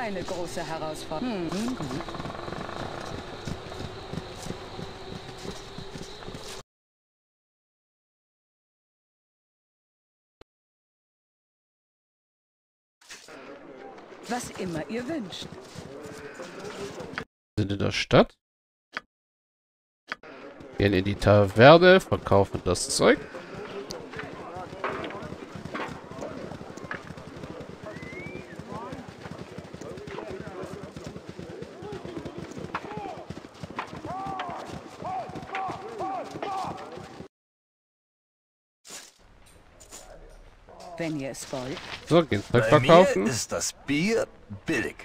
Keine große Herausforderung. Gut. Was immer ihr wünscht. Wir sind in der Stadt. Gehen in die Taverne, verkaufen das Zeug. Wenn ihr es wollt. So, gehen Zeug Bei mir verkaufen. ist das Bier billig.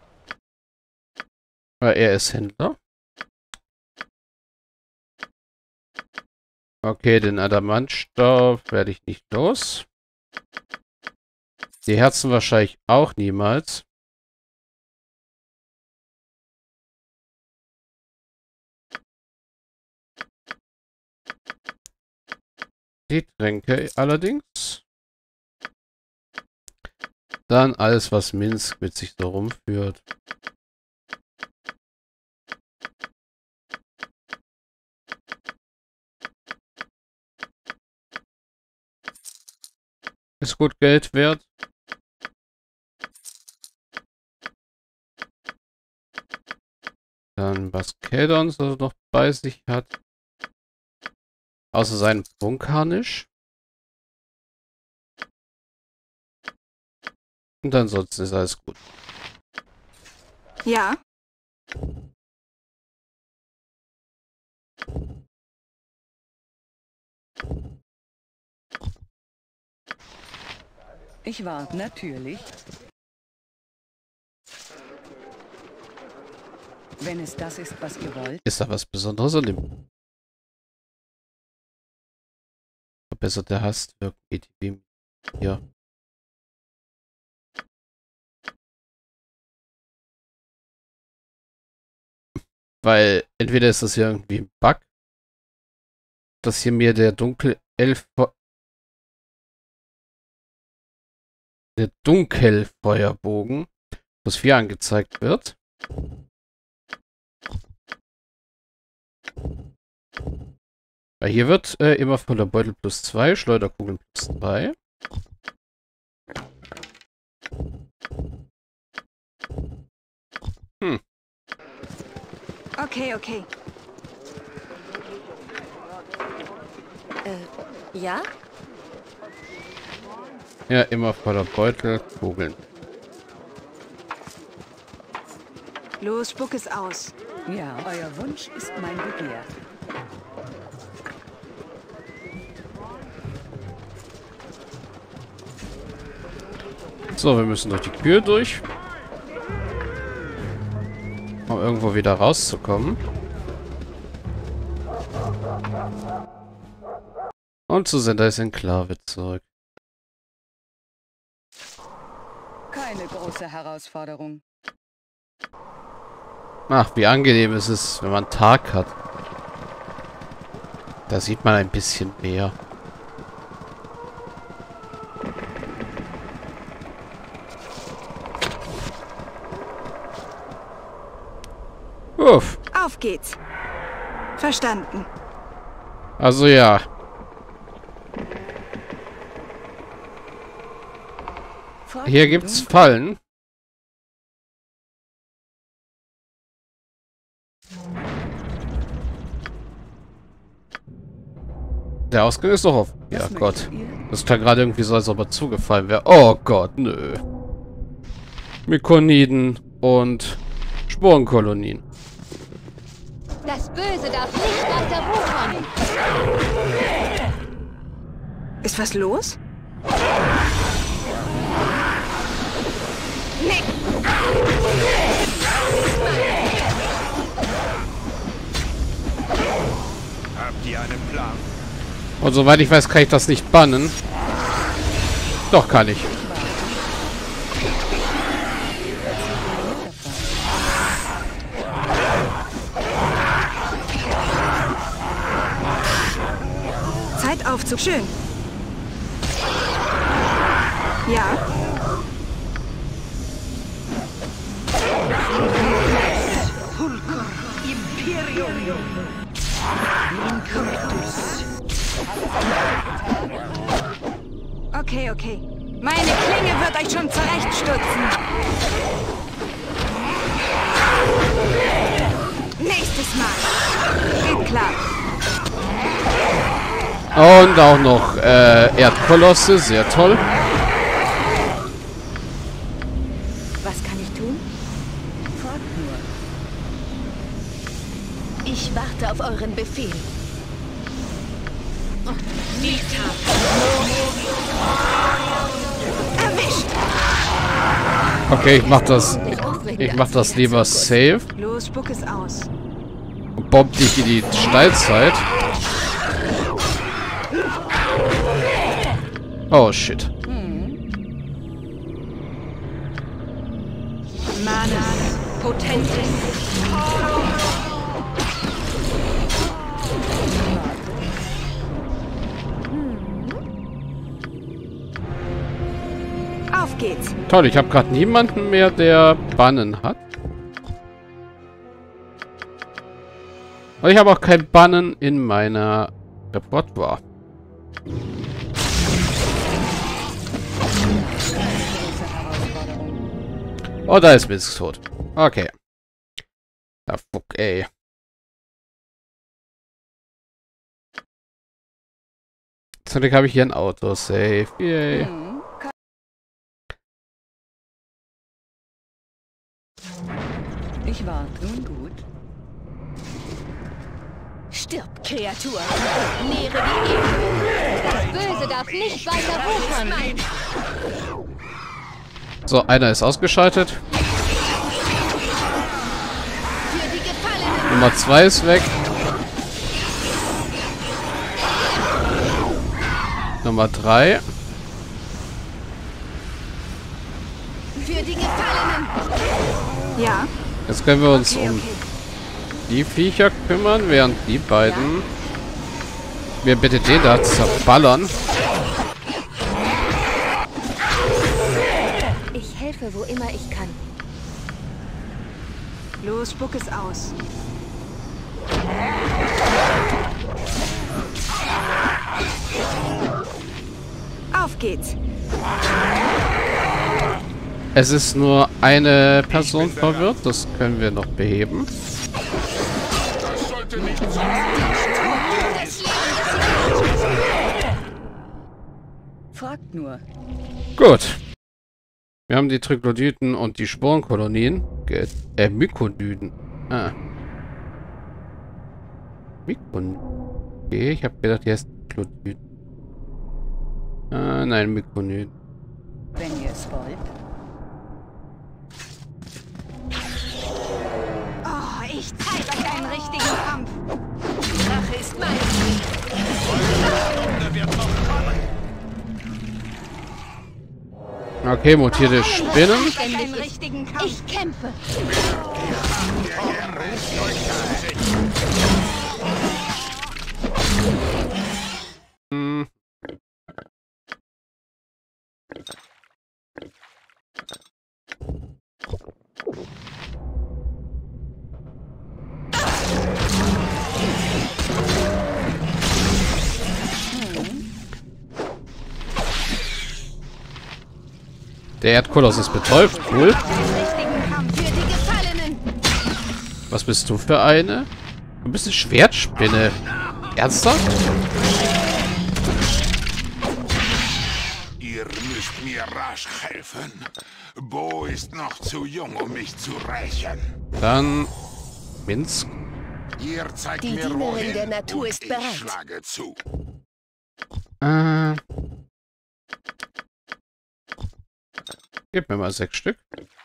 Er ist Händler. Okay, den Adamantstaub werde ich nicht los. Die Herzen wahrscheinlich auch niemals. Die Tränke allerdings. Dann alles, was Minsk mit sich so rumführt. Ist gut Geld wert. Dann was Kedon so noch bei sich hat. Außer seinem Prunkharnisch. Und ansonsten ist alles gut. Ja. Ich war natürlich. Wenn es das ist, was ihr wollt. Ist da was Besonderes an dem? Verbesserte Hasswirkung ETB hier. Weil entweder ist das ja irgendwie ein Bug, dass hier mir der Dunkelfeuerbogen plus 4 angezeigt wird. Weil hier wird immer von der Beutel plus 2, Schleuderkugeln plus 2. Okay, okay. Ja? Ja, immer voller Beutel, Kugeln. Los, spuck es aus. Ja, euer Wunsch ist mein Begehr. So, wir müssen durch die Tür durch. Um irgendwo wieder rauszukommen. Und zu Sendais Enklave zurück. Keine große Herausforderung. Ach, wie angenehm ist es, wenn man Tag hat. Da sieht man ein bisschen mehr. Uff. Auf geht's. Verstanden. Also ja. Hier gibt's Fallen. Der Ausgang ist doch offen. Ja, Gott. Das klang gerade irgendwie so, als ob er zugefallen wäre. Oh Gott, nö. Mykoniden und Sporenkolonien. Das Böse darf nicht weiter wuchern. Ist was los? Nee. Habt ihr einen Plan? Und soweit ich weiß, kann ich das nicht bannen. Doch, kann ich. Zeitaufzug. Schön. Ja. Okay, okay. Meine Klinge wird euch schon zurechtstutzen. Nächstes Mal. Geht klar. Und auch noch Erdkolosse, sehr toll. Was kann ich tun? Fragt nur. Ich warte auf euren Befehl. Erwischt! Okay, ich mach das lieber safe. Los, spuck es aus. Und bomb dich in die Steinzeit. Oh, shit. Manas, Potentis. Auf geht's. Toll, ich habe gerade niemanden mehr, der Bannen hat. Und ich habe auch kein Bannen in meiner Repertoire. Oh, da ist Misk tot. Okay. Ah, fuck, ey. Zum Glück habe ich hier ein Autosave. Yay. Ich warte. Nun gut. Stirb, Kreatur. Nähere die Erde. Das Böse darf nicht weiter wuchern. So, einer ist ausgeschaltet. Für die Gefallenen. Nummer 2 ist weg. Nummer 3. Für die Gefallenen. Ja. Jetzt können wir uns um die Viecher kümmern, während die beiden mir bitte den da zerballern. Ich helfe, wo immer ich kann. Los, spuck es aus. Auf geht's. Es ist nur eine Person verwirrt, das können wir noch beheben. Das sollte nicht sein. Fragt nur. Gut. Wir haben die Troglodyten und die Sporenkolonien. Mykodyten. Ah. Mykodyten. Okay, ich habe gedacht, die heißt Troglodyten. Ah, nein, Mykodyten. Wenn ihr es wollt. Oh, ich zeig euch einen richtigen Kampf. Rache ist mein. Der wird noch kommen. Okay, mutierte Spinnen. Einen richtigen Kampf. Ich kämpfe. Hm. Der Erdkoloss ist betäubt. Cool. Richtigen Kampf. Für die Gefallenen. Was bist du für eine? Du bist eine Schwertspinne. Ernsthaft? Ihr müsst mir rasch helfen. Bo ist noch zu jung, um mich zu rächen. Dann Minsk. Ihr zeigt Die mir Dienerin wohin der Natur und ist ich bereit. schlage zu. Gib mir mal 6 Stück.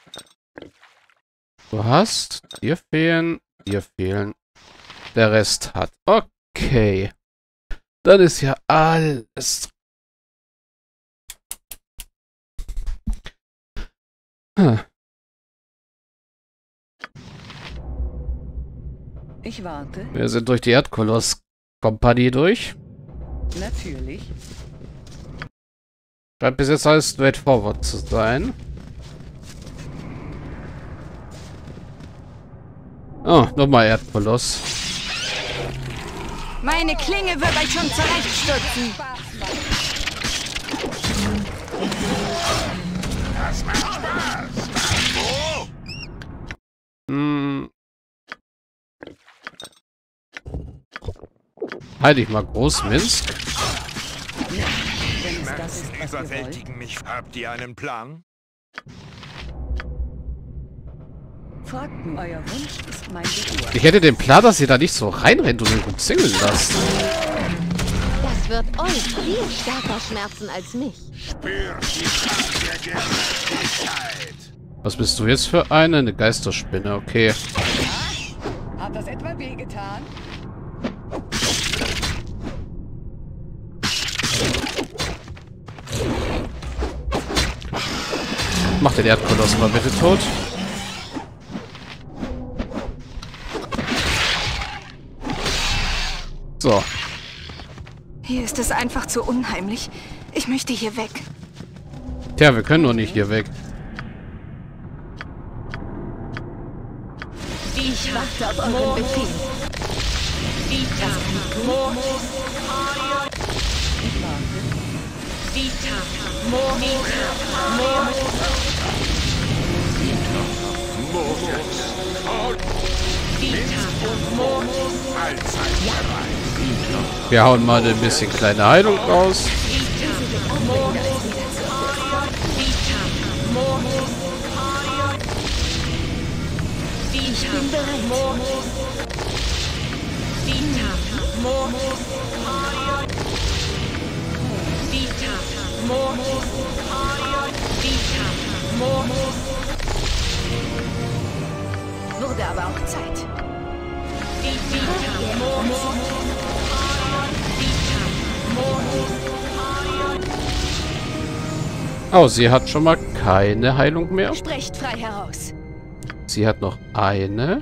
Du hast. Dir fehlen. Dir fehlen. Der Rest hat. Okay. Dann ist ja alles. Ich warte. Wir sind durch die Erdkoloss-Kompanie durch. Natürlich. Scheint bis jetzt alles straightforward zu sein. Oh, nochmal Erdkoloss. Meine Klinge wird euch schon zurechtstutzen. Das macht Spaß. Bango! Hm. Halt dich mal groß, Minsk. Wenn es das ist, was ihr wollt. Überwältigen mich. Habt ihr einen Plan? Fragt nur, euer Wunsch ist mein Begehr. Ich hätte den Plan, dass ihr da nicht so reinrennt und euch umzingeln lasst. Das wird euch viel stärker schmerzen als mich. Spürt die Kraft der Gerechtigkeit. Was bist du jetzt für eine? Eine Geisterspinne, okay. Hat das etwa wehgetan? Mach den Erdkoloss mal bitte tot. So. Hier ist es einfach zu unheimlich. Ich möchte hier weg. Tja, wir können doch nicht hier weg. Ich warte auf euren Befehl. Wir hauen mal ein bisschen kleine Heilung raus. Ich bin bereit. Wurde aber auch Zeit. Oh, sie hat schon mal keine Heilung mehr. Sprecht frei heraus. Sie hat noch eine.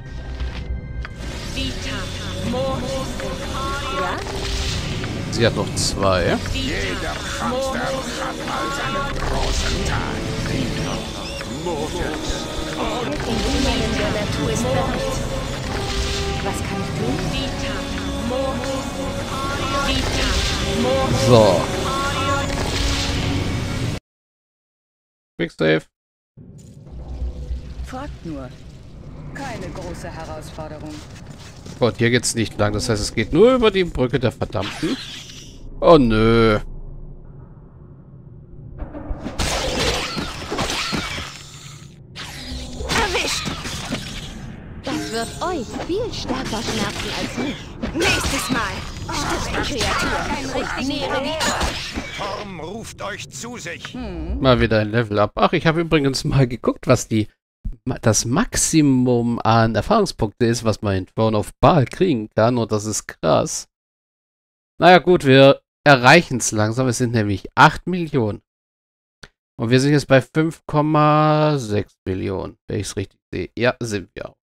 Ja? Sie hat noch zwei. Jeder Hamster hat mal seinen großen Tag. Die Unmengen der Natur ist bereit. Was kann ich tun? So. Quick Save. Fragt nur. Keine große Herausforderung. Gott, hier geht's nicht lang. Das heißt, es geht nur über die Brücke der Verdammten. Oh nö. Erwischt! Das wird euch viel stärker schmerzen als mich. Nächstes Mal. Kreatur. Nähere die Torm ruft euch zu sich. Mal wieder ein Level up. Ach, ich habe übrigens mal geguckt, was das Maximum an Erfahrungspunkte ist, was man in Throne of Baal kriegen kann. Und das ist krass. Naja gut, wir erreichen es langsam. Es sind nämlich 8 Millionen. Und wir sind jetzt bei 5,6 Millionen, wenn ich es richtig sehe. Ja, sind wir auch.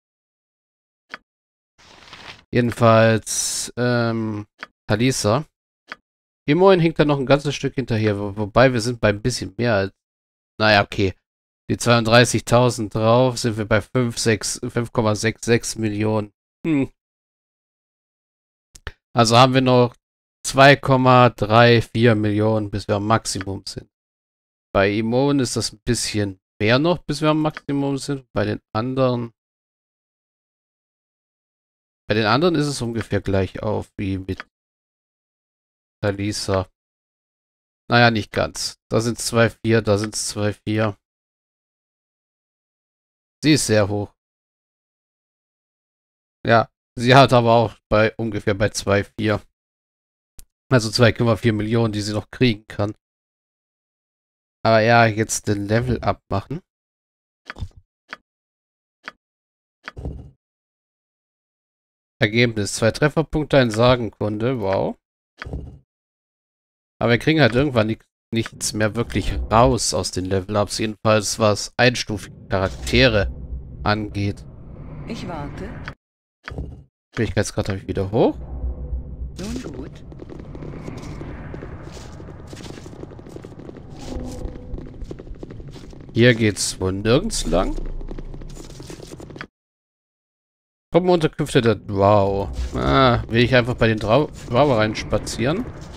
Jedenfalls, Talisa. Immerhin hinkt da noch ein ganzes Stück hinterher. Wobei wir sind bei ein bisschen mehr als... Naja, okay. Die 32.000 drauf sind wir bei 5,66 Millionen. Also haben wir noch 2,34 Millionen, bis wir am Maximum sind. Bei Imon ist das ein bisschen mehr noch, bis wir am Maximum sind. Bei den anderen ist es ungefähr gleich auf wie mit Talisa. Naja, nicht ganz. Da sind es 2,4, da sind es 2,4. Sie ist sehr hoch. Ja, sie hat aber auch ungefähr bei 2,4. Also 2,4 Millionen, die sie noch kriegen kann. Aber ja, jetzt den Level abmachen. Ergebnis: 2 Trefferpunkte, ein Sagenkunde. Wow. Aber wir kriegen halt irgendwann nichts mehr wirklich raus aus den Level-Ups. Jedenfalls, was einstufige Charaktere angeht. Ich warte. Schwierigkeitsgrad habe ich wieder hoch. Nun gut. Hier geht's wohl nirgends lang. Truppenunterkünfte der Drow. Will ich einfach bei den Drow reinspazieren?